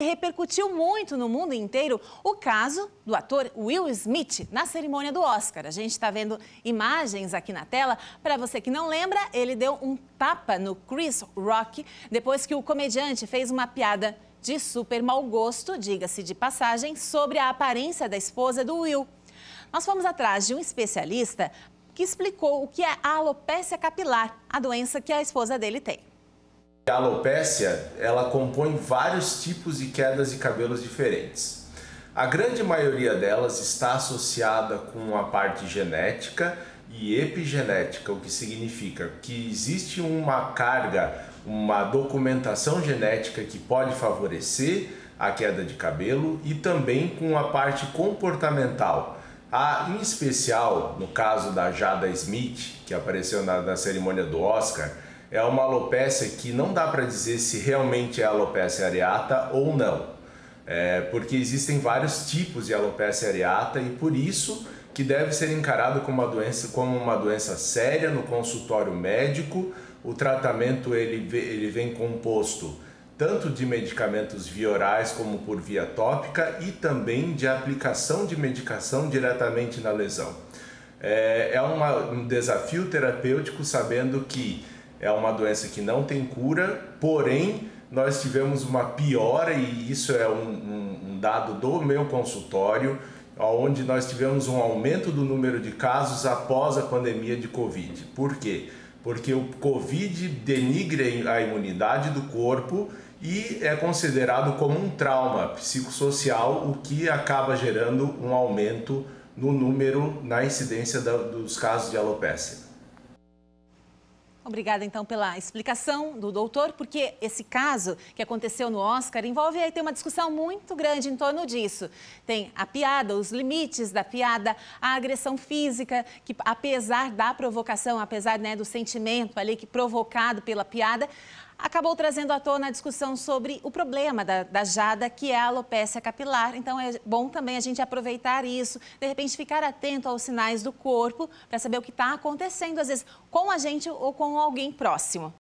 Repercutiu muito no mundo inteiro o caso do ator Will Smith na cerimônia do Oscar. A gente está vendo imagens aqui na tela. Para você que não lembra, ele deu um tapa no Chris Rock depois que o comediante fez uma piada de super mau gosto, diga-se de passagem, sobre a aparência da esposa do Will. Nós fomos atrás de um especialista que explicou o que é a alopécia capilar, a doença que a esposa dele tem. A alopécia, ela compõe vários tipos de quedas de cabelos diferentes. A grande maioria delas está associada com a parte genética e epigenética, o que significa que existe uma carga, uma documentação genética que pode favorecer a queda de cabelo e também com a parte comportamental. Em especial, no caso da Jada Smith, que apareceu na cerimônia do Oscar, é uma alopécia que não dá para dizer se realmente é alopecia areata ou não. Porque existem vários tipos de alopecia areata e por isso que deve ser encarado como uma doença séria no consultório médico. O tratamento ele vem composto tanto de medicamentos via orais como por via tópica e também de aplicação de medicação diretamente na lesão. Um desafio terapêutico sabendo que é uma doença que não tem cura, porém nós tivemos uma piora e isso é um dado do meu consultório, onde nós tivemos um aumento do número de casos após a pandemia de Covid. Por quê? Porque o Covid denigra a imunidade do corpo e é considerado como um trauma psicossocial, o que acaba gerando um aumento no número, na incidência dos casos de alopécia. Obrigada, então, pela explicação do doutor, porque esse caso que aconteceu no Oscar envolve aí tem uma discussão muito grande em torno disso. Tem a piada, os limites da piada, a agressão física, que apesar da provocação, apesar, né, do sentimento ali que provocado pela piada, acabou trazendo à tona a discussão sobre o problema da Jada, que é a alopécia capilar. Então, é bom também a gente aproveitar isso, de repente ficar atento aos sinais do corpo, para saber o que está acontecendo, às vezes, com a gente ou com alguém próximo.